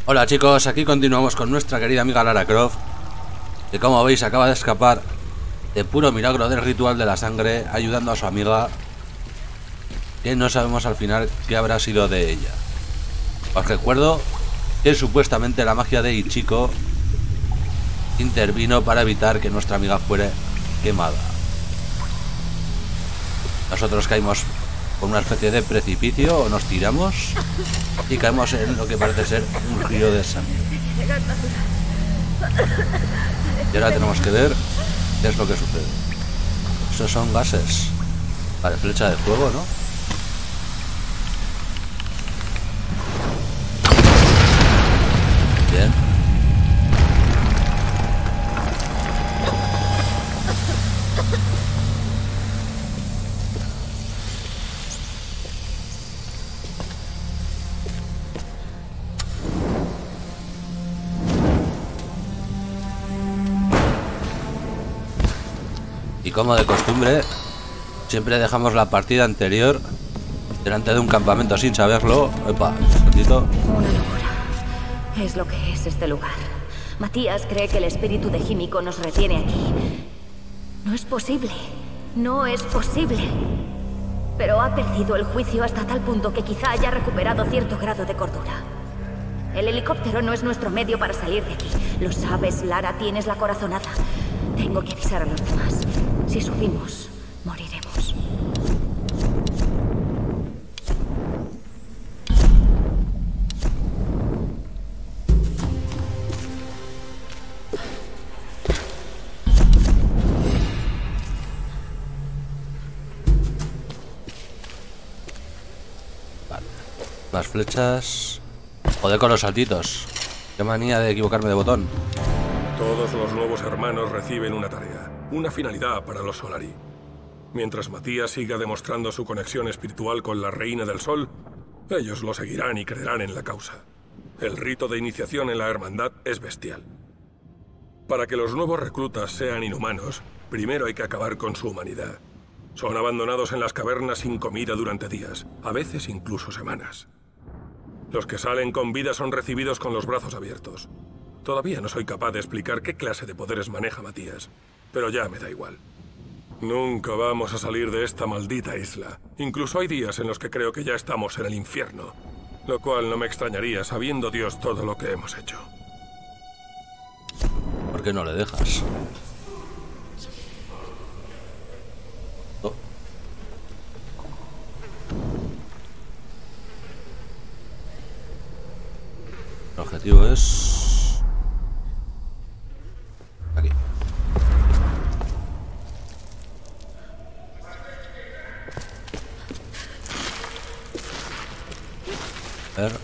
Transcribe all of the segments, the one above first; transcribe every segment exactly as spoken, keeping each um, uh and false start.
Hola chicos, aquí continuamos con nuestra querida amiga Lara Croft, que como veis acaba de escapar de puro milagro del ritual de la sangre, ayudando a su amiga, que no sabemos al final qué habrá sido de ella. Os recuerdo que supuestamente la magia de Ichiko intervino para evitar que nuestra amiga fuera quemada. Nosotros caímos por una especie de precipicio, o nos tiramos y caemos en lo que parece ser un río de sangre. Y ahora tenemos que ver qué es lo que sucede. Esos son gases. Vale, flecha de fuego, ¿no? Bien. Y como de costumbre, siempre dejamos la partida anterior delante de un campamento sin saberlo. Epa, un segundito. Una locura. Es lo que es este lugar. Matías cree que el espíritu de Himiko nos retiene aquí. No es posible. No es posible. Pero ha perdido el juicio hasta tal punto que quizá haya recuperado cierto grado de cordura. El helicóptero no es nuestro medio para salir de aquí. Lo sabes, Lara, tienes la corazonada. Tengo que avisar a los demás. Si subimos, moriremos. Vale. Las flechas. Joder con los saltitos. Qué manía de equivocarme de botón. Todos los nuevos hermanos reciben una tarea, una finalidad para los Solari. Mientras Matías siga demostrando su conexión espiritual con la Reina del Sol, ellos lo seguirán y creerán en la causa. El rito de iniciación en la hermandad es bestial. Para que los nuevos reclutas sean inhumanos, primero hay que acabar con su humanidad. Son abandonados en las cavernas sin comida durante días, a veces incluso semanas. Los que salen con vida son recibidos con los brazos abiertos. Todavía no soy capaz de explicar qué clase de poderes maneja Matías, pero ya me da igual. Nunca vamos a salir de esta maldita isla. Incluso hay días en los que creo que ya estamos en el infierno, lo cual no me extrañaría sabiendo Dios todo lo que hemos hecho. ¿Por qué no le dejas? Oh. El objetivo es... aquí. A ver.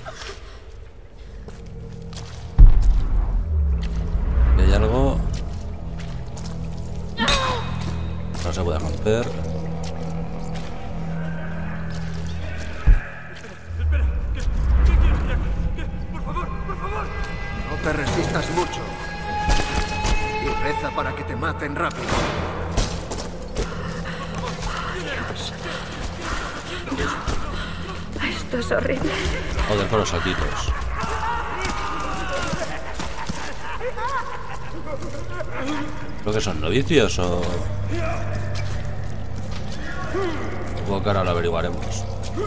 ¿Aquí hay algo? No se puede romper. Espera, ¿qué, qué quieres que haga? ¿Qué? Por favor, por favor. No te resistas mucho. Y reza para que te maten rápido. Esto es horrible. Joder con los saltitos. Creo que son novicios o... Supongo que ahora lo averiguaremos.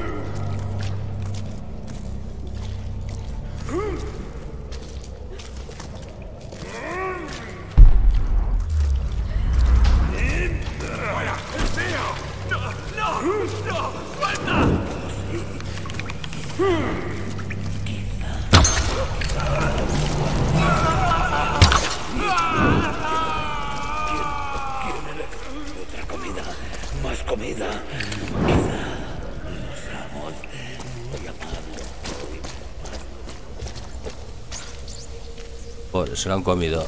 Joder, se lo han comido.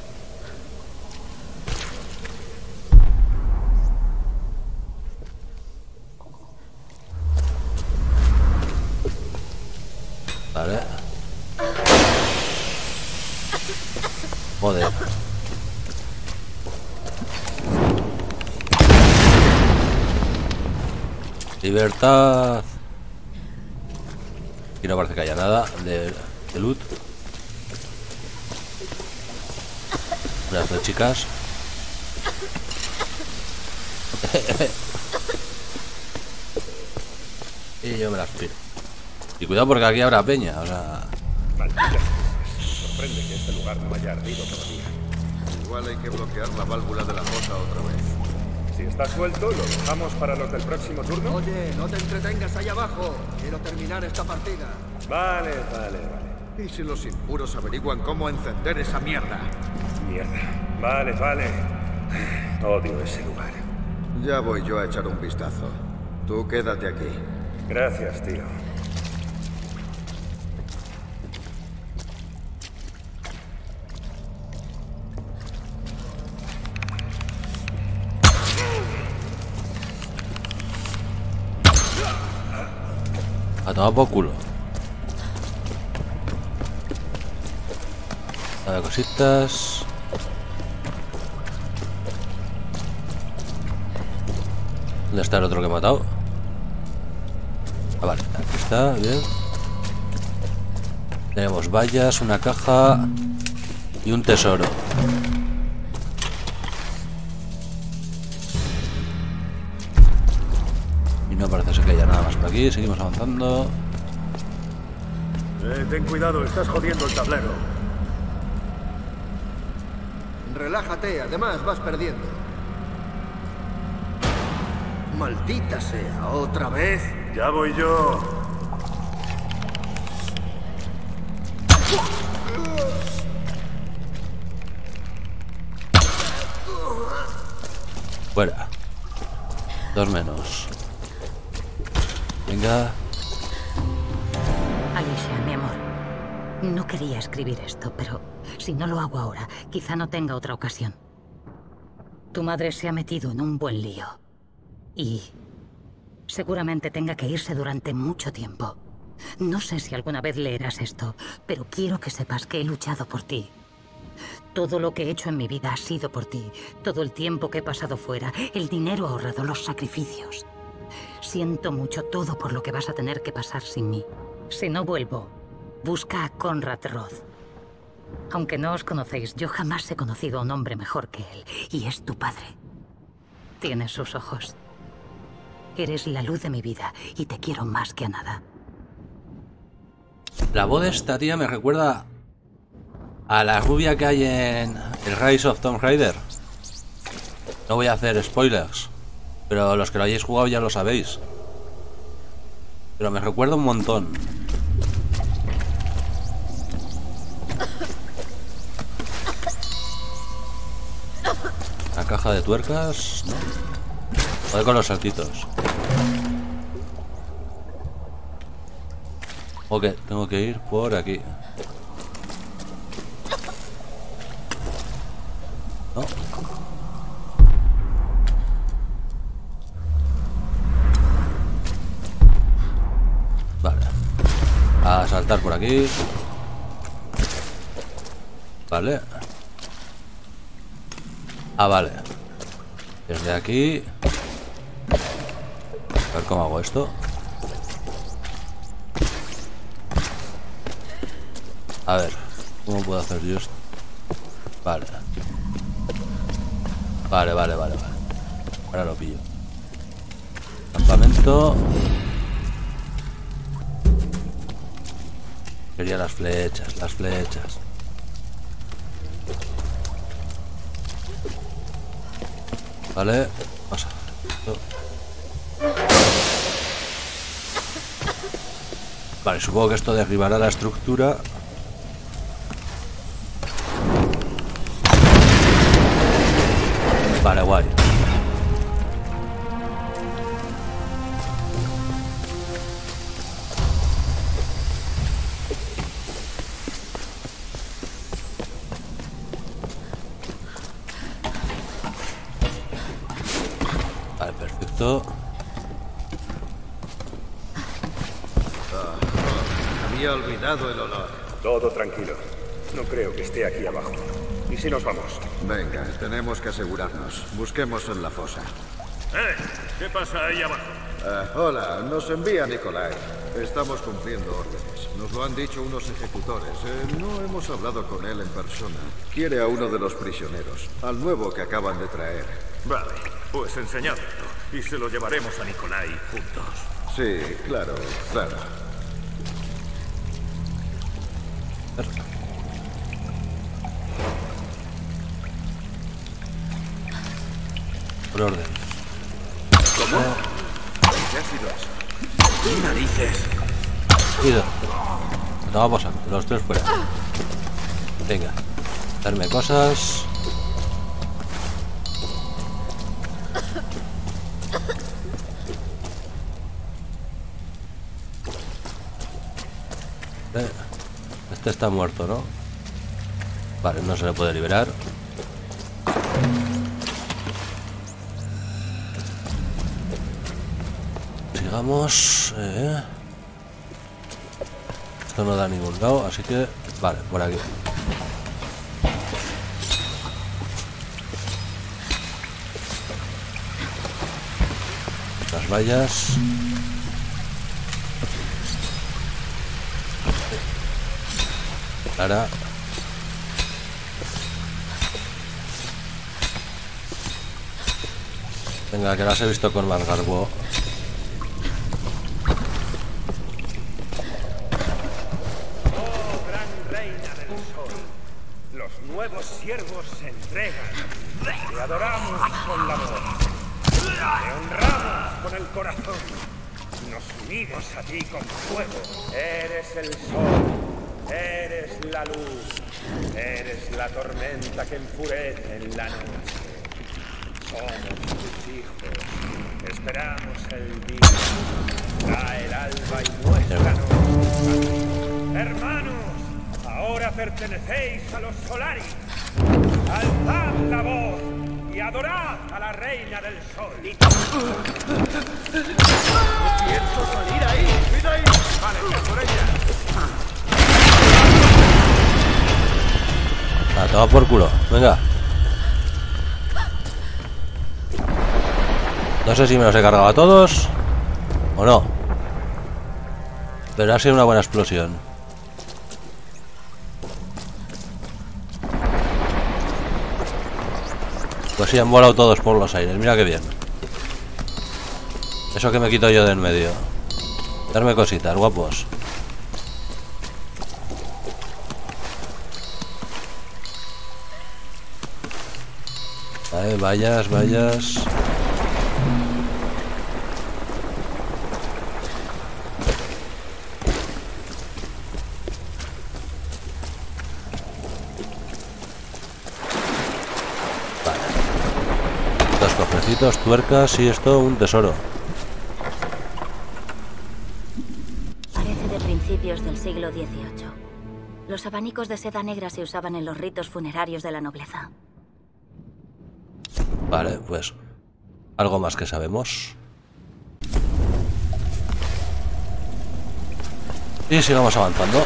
Vale. Joder. Libertad. Aquí no parece que haya nada de, de loot. Gracias, chicas. Y yo me las piro. Y cuidado porque aquí habrá peña, o sea... Maldita. Me sorprende que este lugar no haya ardido todavía. Igual hay que bloquear la válvula de la fosa otra vez. Si está suelto, lo dejamos para los del próximo turno. Oye, no te entretengas ahí abajo. Quiero terminar esta partida. Vale, vale, vale. ¿Y si los impuros averiguan cómo encender esa mierda? Mierda. Vale, vale. Odio ese lugar. Ya voy yo a echar un vistazo. Tú quédate aquí. Gracias, tío. A tomar por culo. A ver, cositas. ¿Dónde está el otro que he matado? Ah, vale, aquí está, bien. Tenemos vallas, una caja y un tesoro. Y no parece ser que haya nada más por aquí. Seguimos avanzando. Eh, ten cuidado, estás jodiendo el tablero. Relájate, además vas perdiendo. Maldita sea, ¿otra vez? Ya voy yo. Fuera. Dos menos. Venga. Alicia, mi amor. No quería escribir esto, pero si no lo hago ahora, quizá no tenga otra ocasión. Tu madre se ha metido en un buen lío. Y seguramente tenga que irse durante mucho tiempo. No sé si alguna vez leerás esto, pero quiero que sepas que he luchado por ti. Todo lo que he hecho en mi vida ha sido por ti. Todo el tiempo que he pasado fuera, el dinero ahorrado, los sacrificios. Siento mucho todo por lo que vas a tener que pasar sin mí. Si no vuelvo, busca a Conrad Roth. Aunque no os conocéis, yo jamás he conocido a un hombre mejor que él. Y es tu padre. Tienes sus ojos. Eres la luz de mi vida y te quiero más que a nada. La voz de esta tía me recuerda a la rubia que hay en el Rise of Tomb Raider. No voy a hacer spoilers, pero los que lo hayáis jugado ya lo sabéis. Pero me recuerda un montón. La caja de tuercas, ¿no? Voy con los saltitos. Ok, tengo que ir por aquí. No. Vale. A saltar por aquí. Vale. Ah, vale. Desde aquí. A ver cómo hago esto. A ver, ¿cómo puedo hacer yo esto? Vale. Vale, vale, vale, vale. Ahora lo pillo. Campamento. Quería las flechas, las flechas. Vale, vamos a hacer esto. Vale, supongo que esto derribará la estructura. Vale, guay. Vale, perfecto. Ah, había olvidado el olor. Todo tranquilo. No creo que esté aquí abajo. ¿Y si nos vamos? Venga, tenemos que asegurarnos. Busquemos en la fosa. ¡Eh! ¿Qué pasa ahí abajo? Uh, hola, nos envía Nikolai. Estamos cumpliendo órdenes. Nos lo han dicho unos ejecutores. Eh, no hemos hablado con él en persona. Quiere a uno de los prisioneros, al nuevo que acaban de traer. Vale, pues enseñadlo. Y se lo llevaremos a Nikolai juntos. Sí, claro, claro. Por orden. ¿Cómo? ¿Qué ha sido eso? ¿Qué narices? Ido. No, vamos a los tres fuera. Venga. Darme cosas. Eh, Este está muerto, ¿no? Vale, no se le puede liberar. Sigamos. Eh. Esto no da a ningún lado, así que... Vale, por aquí. Las vallas. Ahora. Venga, que las he visto con más garbo. Oh, gran reina del sol. Los nuevos siervos se entregan. Te adoramos con la voz. Te honramos con el corazón. Nos unimos a ti con fuego. Eres el sol. Eres la luz. Eres la tormenta que enfurece en la noche. Somos tus hijos. Esperamos el día. Trae el alba y muéstranos. Hermanos, ahora pertenecéis a los Solari. Alzad la voz y adorad a la reina del sol. Pienso salir ahí. ¡Cuida ahí! Vale, ya por ella. A tomar por culo, venga. No sé si me los he cargado a todos o no, pero ha sido una buena explosión. Pues sí, han volado todos por los aires, mira qué bien. Eso que me quito yo de en medio. Darme cositas, guapos. Vale, vallas, vallas. Cofrecitos, tuercas y esto un tesoro. Parece de principios del siglo dieciocho. Los abanicos de seda negra se usaban en los ritos funerarios de la nobleza. Vale, pues algo más que sabemos. Y sigamos avanzando.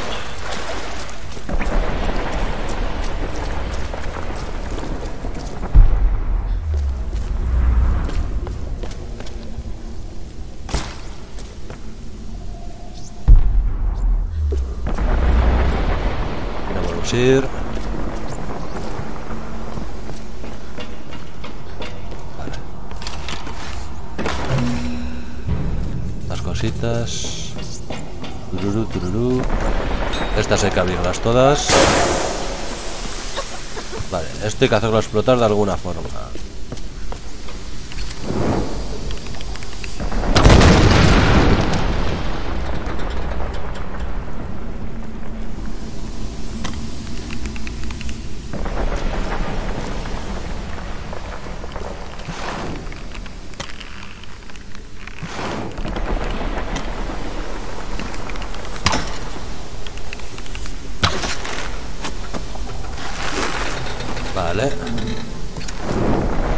Ir. Vale. Las cositas. Tururú, tururú. Estas hay que abrirlas todas. Vale, esto hay que hacerlo explotar de alguna forma. Vale.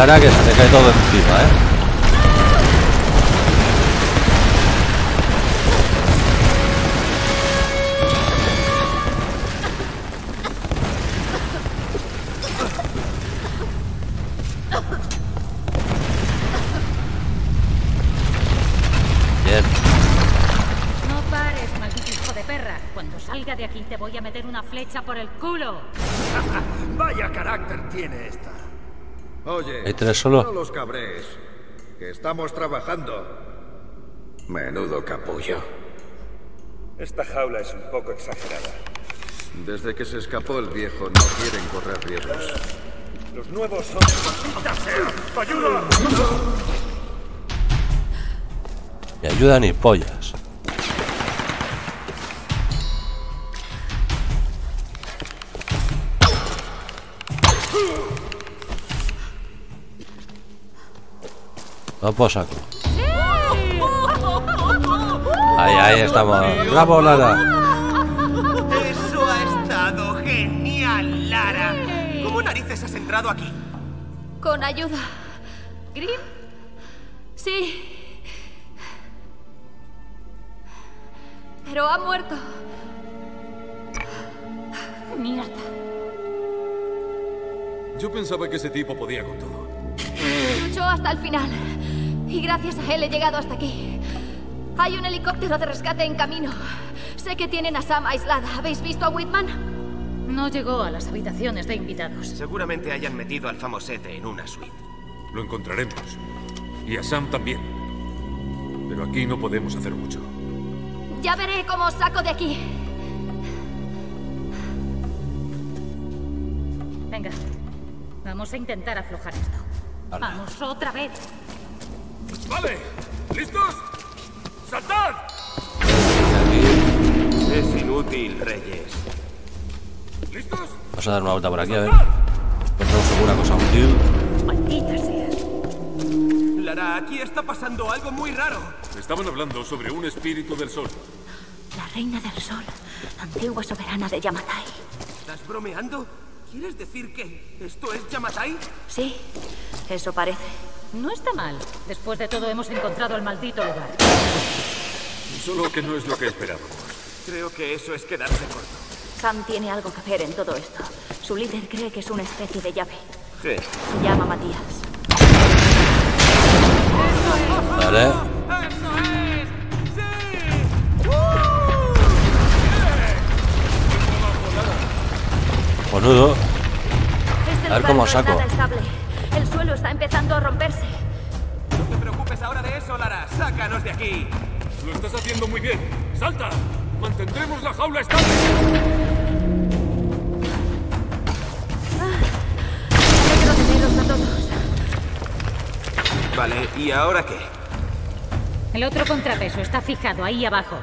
Lara, que se te cae todo encima, ¿eh? Bien. No pares, maldito hijo de perra. Cuando salga de aquí te voy a meter una flecha por el culo. Vaya carácter tiene esta. Oye, ¿Hay tres solo? no los cabréis, que estamos trabajando. Menudo capullo. Esta jaula es un poco exagerada. Desde que se escapó el viejo no quieren correr riesgos. Los nuevos son... ¡Maldita sea! ¡Ayuda! Me ayudan y pollas. No puedo saco. Ahí, ahí estamos. ¡Bravo, Lara! Eso ha estado genial, Lara. ¿Cómo narices has entrado aquí? Con ayuda. ¿Grim? Sí. Pero ha muerto. Mierda. Yo pensaba que ese tipo podía con todo. Luchó hasta el final. Y gracias a él he llegado hasta aquí. Hay un helicóptero de rescate en camino. Sé que tienen a Sam aislada. ¿Habéis visto a Whitman? No llegó a las habitaciones de invitados. Seguramente hayan metido al famosete en una suite. Lo encontraremos. Y a Sam también. Pero aquí no podemos hacer mucho. Ya veré cómo os saco de aquí. Venga, vamos a intentar aflojar esto. Vamos, otra vez. ¡Vale! ¿Listos? ¡Saltad! Es inútil, Reyes. ¿Listos? Vamos a dar una vuelta por aquí, a ver. Encontramos alguna cosa útil. Maldita sea. Lara, aquí está pasando algo muy raro. Estaban hablando sobre un espíritu del sol. La reina del sol, antigua soberana de Yamatai. ¿Estás bromeando? ¿Quieres decir que esto es Yamatai? Sí, eso parece. No está mal. Después de todo hemos encontrado el maldito lugar. Solo que no es lo que esperábamos. Creo que eso es quedarse corto. Sam tiene algo que ver en todo esto. Su líder cree que es una especie de llave. ¿Qué? Se llama Matías. Vale. ¡Eso es! ¡Sí! Conudo. Este A ver lugar cómo no es saco. nada estable. El suelo está empezando a romperse. No te preocupes ahora de eso, Lara. ¡Sácanos de aquí! Lo estás haciendo muy bien. ¡Salta! Mantendremos la jaula estable. Quiero teneros a todos. Vale, ¿y ahora qué? El otro contrapeso está fijado ahí abajo.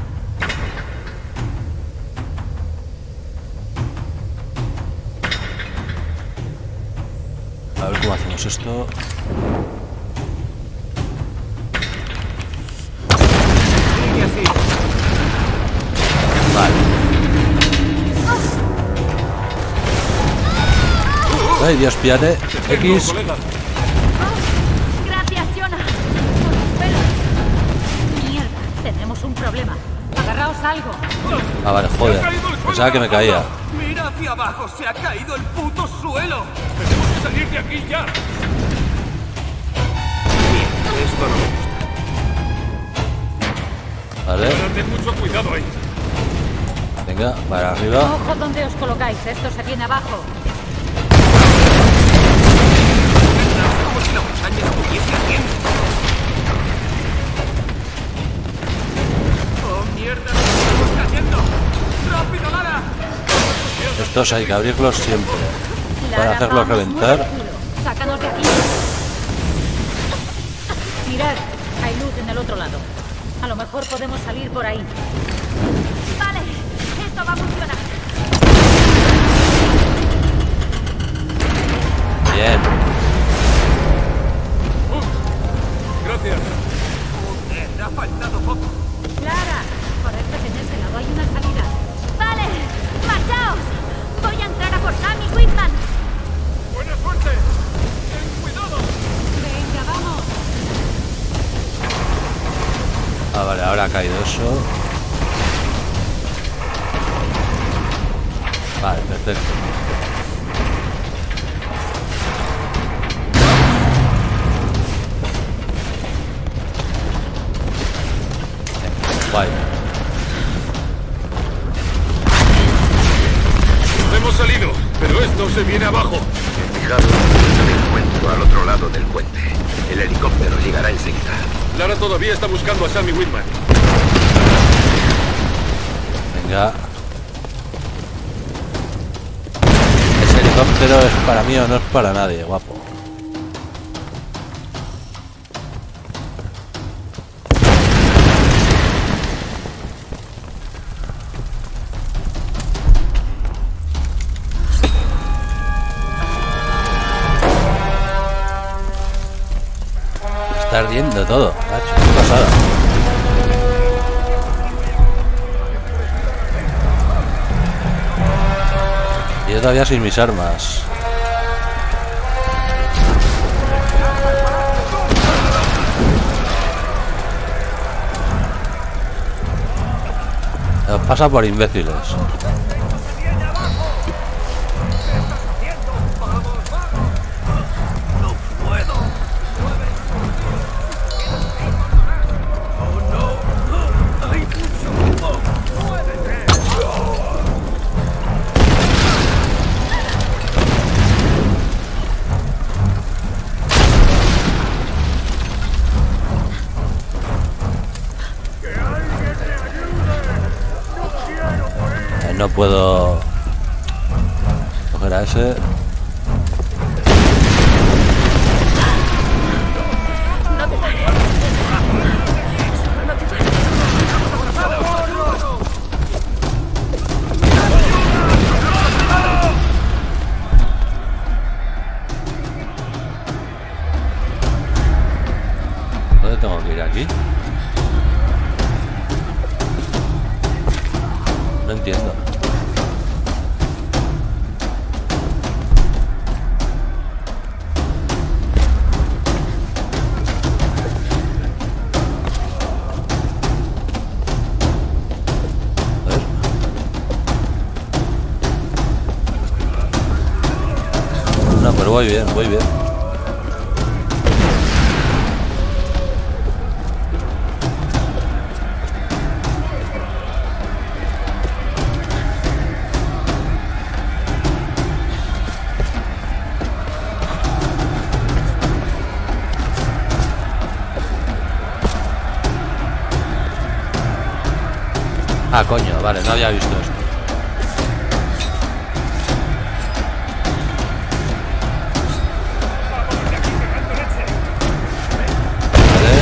A ver cómo hacemos esto. Sigue así. Vale. Ay, Dios, píate. X. Gracias, Jonah. Por tus pelos. Mierda, tenemos un problema. Agarraos algo. Ah, vale, joder. Pensaba que me caía. Mira hacia abajo, se ha caído el puto suelo. ¡Tenemos que salir de aquí ya! Bien, esto no me gusta. Vale. Ahora ten mucho cuidado ahí. Venga, para arriba. Ojo donde os colocáis. Esto se viene abajo. Como si la montaña no estuviese ardiendo. ¡Oh, mierda! ¡Nos estamos cayendo! ¡Rápido, Lara! Estos hay que abrirlos siempre. Para Lara, hacerlos vamos, reventar. mueve el culo. Sácanos de aquí. Mirad, hay luz en el otro lado. A lo mejor podemos salir por ahí. Vale, esto va a funcionar. Bien. Gracias. Joder, ha faltado poco. Clara, parece que en este lado hay una salida. Vale, marchaos. Voy a entrar a por Sam y Whitman. ¡Buena suerte! ¡Ten cuidado! vale, ahora ha caído eso. Vale, perfecto. Guay. Hemos salido, pero esto se viene abajo. Fijaros en el encuentro al otro lado del puente. El helicóptero llegará enseguida. Lara todavía está buscando a Sammy Whitman. Venga. Ese helicóptero es para mí o no es para nadie, guapo. Está ardiendo todo, macho, qué pasada. Y yo todavía sin mis armas. Nos pasa por imbéciles. No puedo coger a ese. No te pares. No te pares. ¿Dónde tengo que ir? ¿Aquí? No entiendo. A ver. No, pero voy bien, voy bien. Ah, coño, vale, no había visto esto. Vale.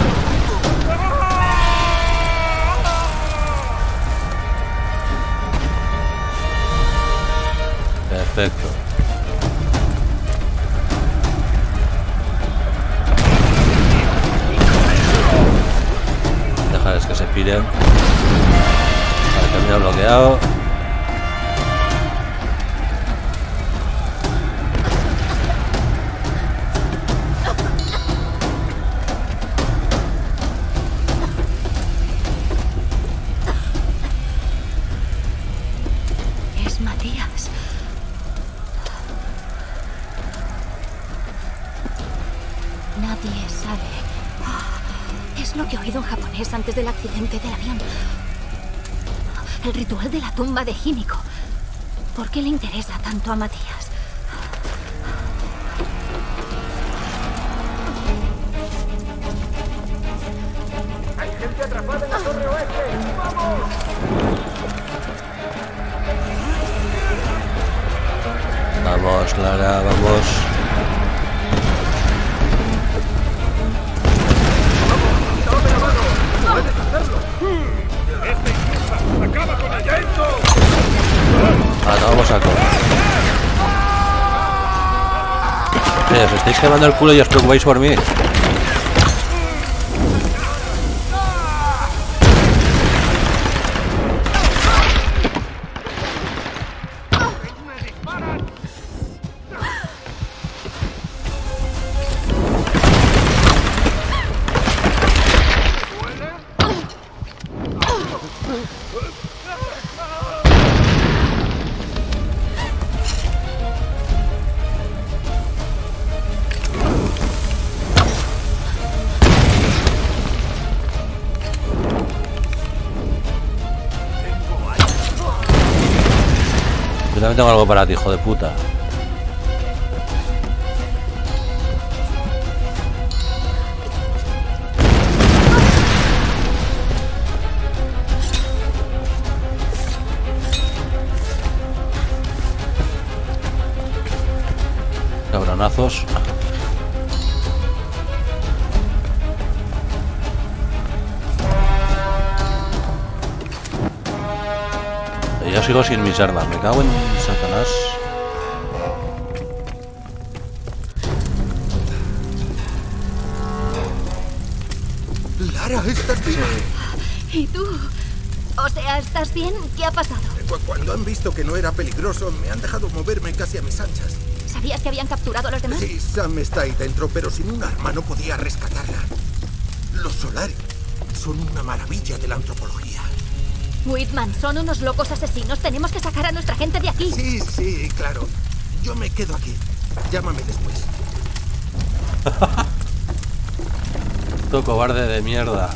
Perfecto. Dejarles que se piren. Camino bloqueado. Es Matías. Nadie sabe. Es lo que he oído en japonés antes del accidente del avión. El ritual de la tumba de Himiko. ¿Por qué le interesa tanto a Matías? ¡Hay gente atrapada en la torre oeste! ¡Vamos! Vamos, Lara, vamos. ¡Acaba con el viento! Ah, no, vamos a correr. Eh, os estáis quemando el culo y os preocupáis por mí. también tengo algo para ti, hijo de puta. Cabronazos. Yo sigo sin mis armas, me cago en Satanás. Lara, ¿estás viva? ¿Y tú? O sea, ¿estás bien? ¿Qué ha pasado? Cuando han visto que no era peligroso, me han dejado moverme casi a mis anchas. ¿Sabías que habían capturado a los demás? Sí, Sam está ahí dentro, pero sin un arma no podía rescatarla. Los Solari son una maravilla de la antropología. Whitman, son unos locos asesinos. Tenemos que sacar a nuestra gente de aquí. Sí, sí, claro. Yo me quedo aquí. Llámame después. Tú cobarde de mierda.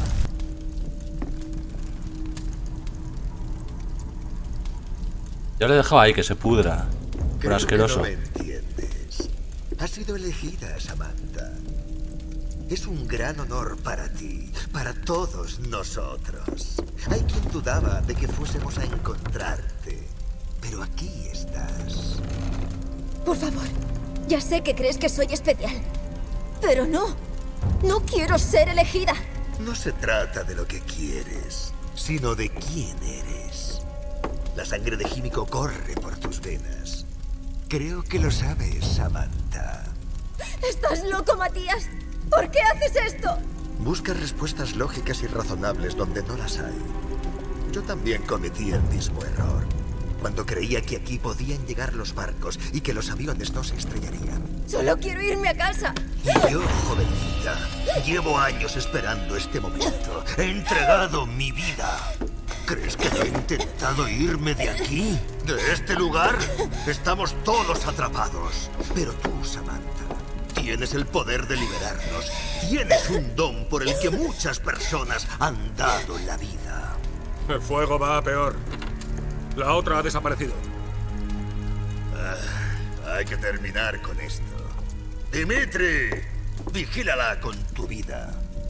Yo le dejaba ahí que se pudra. Pero asqueroso. No me entiendes. Has sido elegida, Samantha. Es un gran honor para ti, para todos nosotros. Hay quien dudaba de que fuésemos a encontrarte, pero aquí estás. Por favor, ya sé que crees que soy especial, pero no. No quiero ser elegida. No se trata de lo que quieres, sino de quién eres. La sangre de Himiko corre por tus venas. Creo que lo sabes, Samantha. ¿Estás loco, Matías? ¿Por qué haces esto? Buscas respuestas lógicas y razonables donde no las hay. Yo también cometí el mismo error, cuando creía que aquí podían llegar los barcos y que los aviones no se estrellarían. Solo quiero irme a casa. Y yo, jovencita, llevo años esperando este momento. He entregado mi vida. ¿Crees que he intentado irme de aquí? ¿De este lugar? Estamos todos atrapados. Pero tú, Samantha, tienes el poder de liberarnos. Tienes un don por el que muchas personas han dado la vida. El fuego va a peor. La otra ha desaparecido. Ah, hay que terminar con esto. Dimitri, vigílala con tu vida.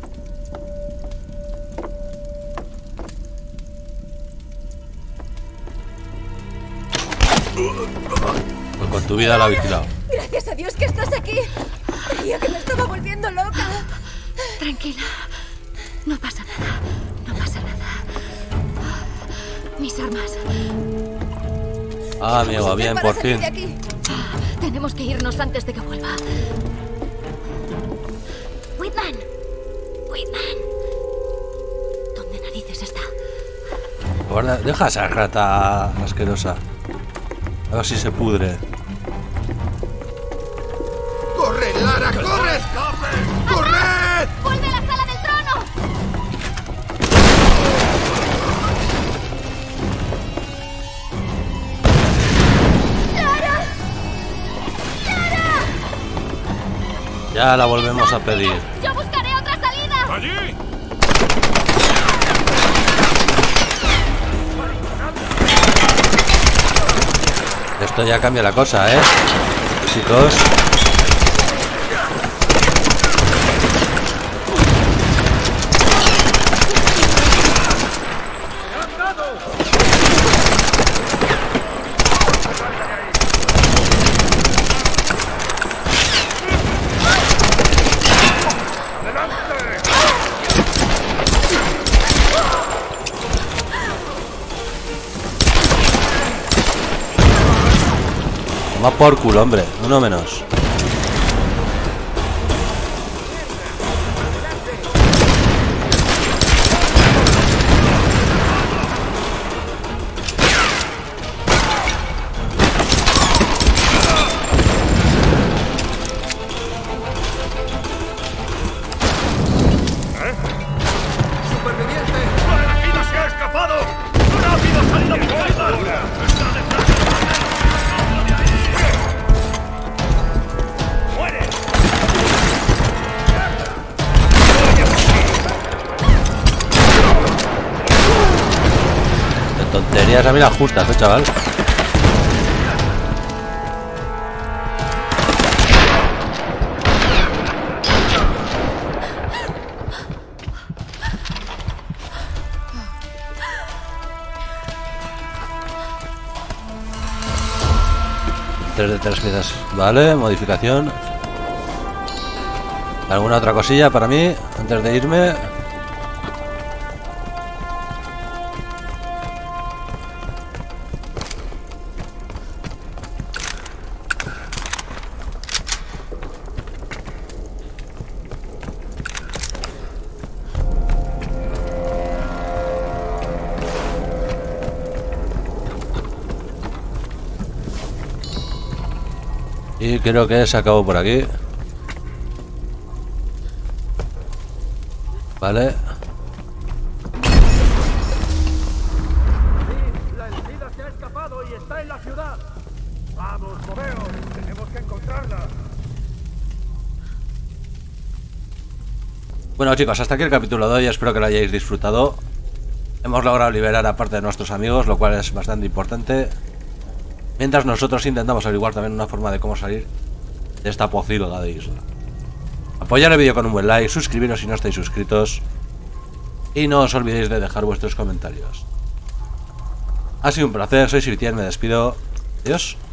Pues con tu vida la ha vigilado. Gracias a Dios que estás aquí. Creía que me estaba volviendo loca. Tranquila. No pasa nada. No pasa nada. Mis armas. Ah, amigo, bien, por fin. De aquí. Tenemos que irnos antes de que vuelva. Whitman. Whitman. ¿Dónde narices está? Guarda, deja esa rata asquerosa. A ver si se pudre. ¡Corre, Lara, corre! ¡Corre! ¡Vuelve a la sala del trono! ¡Lara! ¡Lara! Ya la volvemos a pedir. ¡Yo buscaré otra salida! ¡Allí! Esto ya cambia la cosa, ¿eh? Chicos. Va por culo, hombre, uno menos. Tonterías a mí las justas, ¿eh, chaval? tres de tres piezas. Vale, modificación. ¿Alguna otra cosilla para mí antes de irme? Y creo que se acabó por aquí. Vale. La Encida se ha escapado y está en la ciudad. Vamos, moveos, tenemos que encontrarla. Bueno, chicos, hasta aquí el capítulo de hoy. Espero que lo hayáis disfrutado. Hemos logrado liberar a parte de nuestros amigos, lo cual es bastante importante. Mientras nosotros intentamos averiguar también una forma de cómo salir de esta pocilga de isla. Apoyar el vídeo con un buen like, suscribiros si no estáis suscritos y no os olvidéis de dejar vuestros comentarios. Ha sido un placer, soy Sirtien, me despido. Adiós.